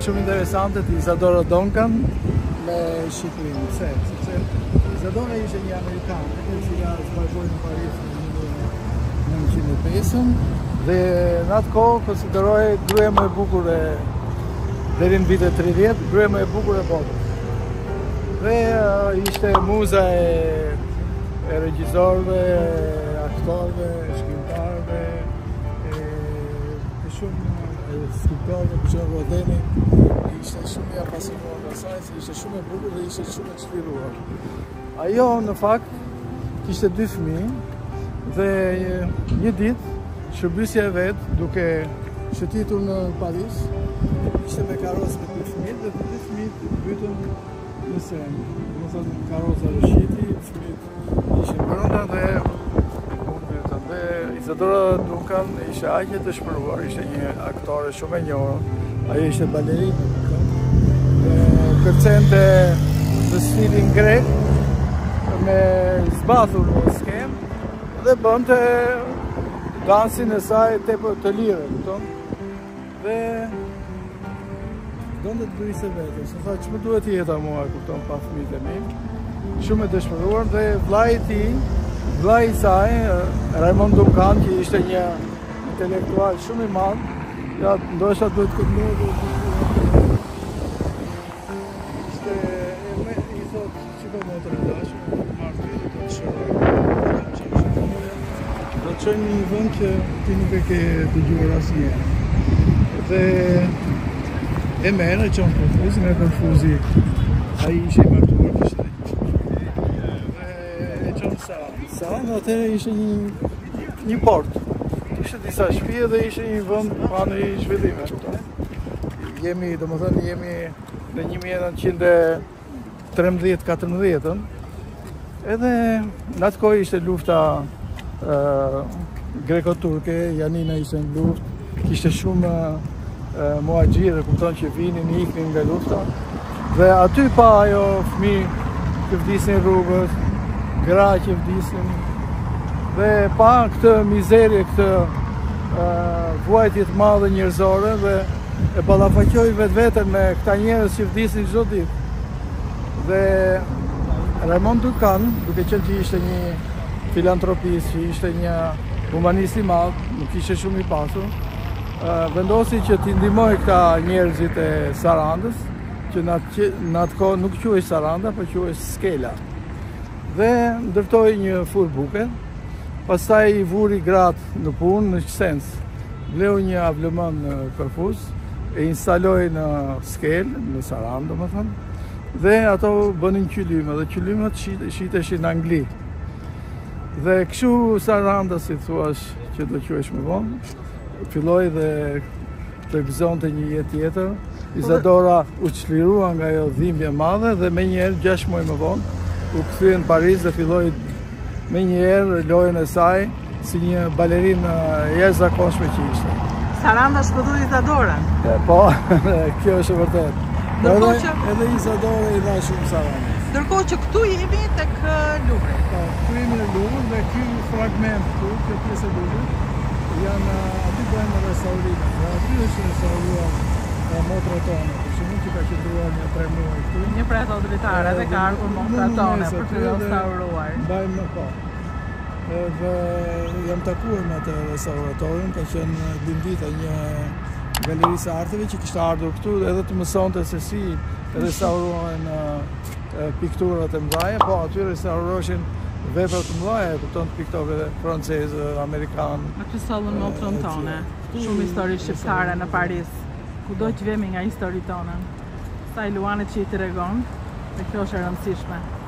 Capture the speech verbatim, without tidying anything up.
shumë interesante të Isadora Duncan me Shqipërinë. Pse? Sepse Isadora ishte një amerikane e cila zbardhoi në Paris në millenovecento e pesëdhjetë dhe në atë kohë konsiderohej gruaja më e bukur e deri në vitet tridhjetë, gruaja më e bukur e botës. Dhe uh, ishte muza e, e regjisorëve, aktorëve, shkrimtarëve, e, e shumë e skriptorëve, për shembull Rodeni, ishte shumë i apasionuar nga saj, se ishte shumë e bukur dhe ishte shumë e çliruar. Ajo në fakt kishte dy fëmijë dhe një ditë shërbësja e vet, duke shëtitur në Paris, ishte me karrocë me dy fëmijë dhe të dy fëmijët bytën në sen. Më thonë karroca rëshiti, fëmijët ishin brenda dhe unë bytën. Dhe Isadora Duncan ishte aq e dëshpëruar, ishte një aktore shumë e njohur. Ajo ishte balerinë dhe kërcente në stilin grek me zbathur në skemë dhe bënte dansin e saj tepër të lirë, kupton? Dhe donte të bëjë vetë, se tha ç'më duhet jeta mua, kupton, pa fëmijët e mi. Shumë e dëshpëruar dhe vllai i tij, vllai i saj, Raymond Duncan, që ishte një intelektual shumë i madh, ja ndoshta duhet të këndoj. Ishte e i thotë çiko motor e dashur, marrë të të shëroj. Do të qenë një vend që ti nuk e ke dëgjuar asnjëherë. Dhe e merë, e qonë përfuzi, me përfuzi, a i ishe i martuar, kishte dhe e qonë Saran. Saran atëherë ishe një, një port, ishte disa shtëpi dhe ishe një vend panë i zhvillime. Jemi, do më thënë, jemi në një mijë e nëntëqind e trembëdhjetë katërmbëdhjetë, edhe në atë kohë ishte lufta uh, greko-turke, Janina ishte në luftë, kishte shumë uh, muaxhirë, kupton që vinin, iknin nga lufta. Dhe aty pa ajo fëmijë që vdisin rrugës, gra që vdisin, dhe pa këtë mizerje, këtë uh, vuajtje të madhe njerëzore dhe e ballafaqoi vetveten me këta njerëz që vdisin çdo ditë. Dhe Raymond Duncan, duke qenë që ishte një filantropist, që ishte një humanist i madh, nuk ishte shumë i pasur, uh, vendosi që t'i ndihmoj këta njerëzit e Sarandës, që në atë, në atë kohë nuk quhej Saranda, por quhej Skela. Dhe ndërtoi një furrë buke, pastaj i vuri gratë në punë, në sens, bleu një avlëmën në Korfuz, e instaloi në Skelë, në Sarandë, domethënë, dhe ato bënin qylyme, dhe qylymet shiteshin në Angli. Dhe kështu Saranda, si thuash që do quhesh më vonë, filloi dhe të gëzonte një jetë tjetër. Isadora u çlirua nga ajo dhimbje e madhe dhe menjëherë gjashtë muaj më vonë u kthye në Paris dhe filloi menjëherë lojën e saj si një balerinë jashtëzakonshme që ishte. Saranda shpëtoi Isadorën. Po, kjo është e vërtetë. Edhe, që... edhe Isadora i dha shumë Sarandës. Ndërkohë që këtu jemi tek Luvri. Po, këtu jemi në Luvr dhe ky fragment këtu, kjo pjesë e Luvrit, janë aty bëjmë restaurime. Dhe aty është restauruar motra tonë, për shembull që ka qëndruar një tre muaj këtu. Një prej ato dritare dhe ka ardhur motra tonë për të restauruar. Mbajmë po. Dhe jam takuar me atë restauratorin, ka qenë Lindita, një galerisë e arteve që kishte ardhur këtu edhe të mësonte se si restaurohen pikturat e mëdha, po aty restauroheshin vepra të mëdha, kupton, piktorëve francezë, amerikanë. Aty sollën motrën tonë. Shumë histori shqiptare në Paris. Kudo që vemi nga histori tonë. Sa i Luanit që i tregon, dhe kjo është e rëndësishme.